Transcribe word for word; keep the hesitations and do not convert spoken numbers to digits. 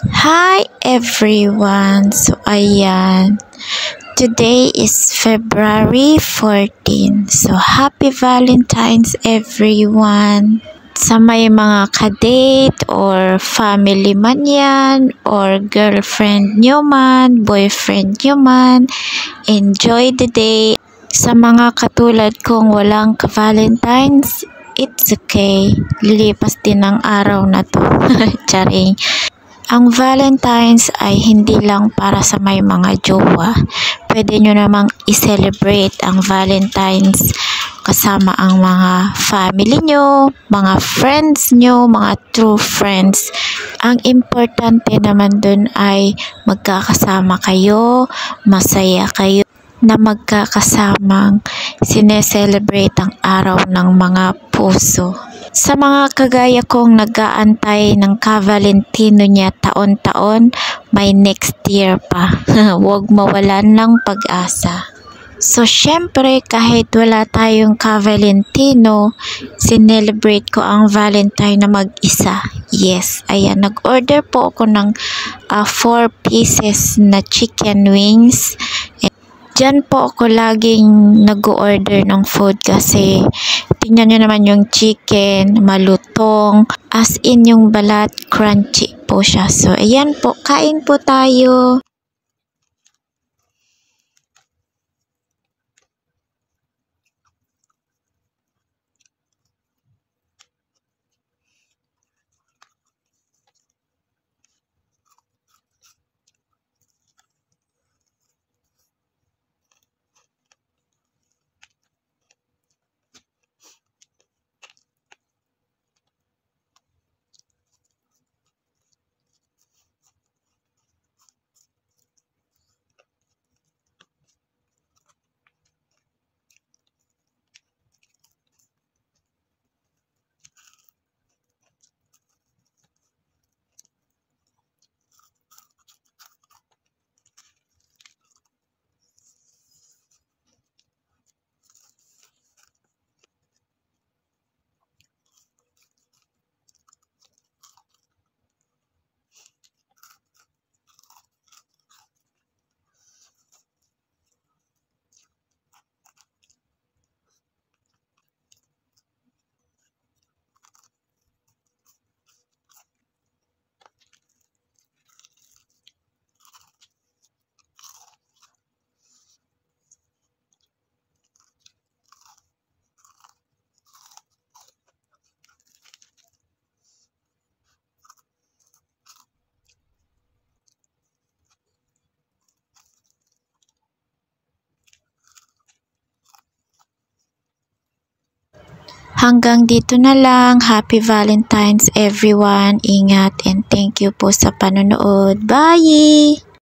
Hi everyone! So ayan, today is February fourteenth. So happy Valentine's everyone! Sa may mga ka-date or family man yan or girlfriend nyo man, boyfriend nyo man, enjoy the day. Sa mga katulad kong walang ka-Valentine's, it's okay. Lilipas din ang araw na to. Charing. Ang Valentine's ay hindi lang para sa may mga jowa. Pwede nyo namang i-celebrate ang Valentine's kasama ang mga family nyo, mga friends nyo, mga true friends. Ang importante naman dun ay magkakasama kayo, masaya kayo, na magkakasamang sineselebrate ang araw ng mga puso. Sa mga kagaya kong nag-aantay ng ka-Valentino niya taon-taon, may next year pa. Huwag mawalan ng pag-asa. So, syempre, kahit wala tayong ka-Valentino, sinelebrate ko ang Valentine na mag-isa. Yes, ayan, nag-order po ako ng uh, four pieces na chicken wings. Diyan po ako laging nag-order ng food kasi tingnan nyo naman yung chicken, malutong, as in yung balat, crunchy po siya. So, ayan po, kain po tayo. Hanggang dito na lang. Happy Valentine's everyone. Ingat and thank you po sa panonood. Bye!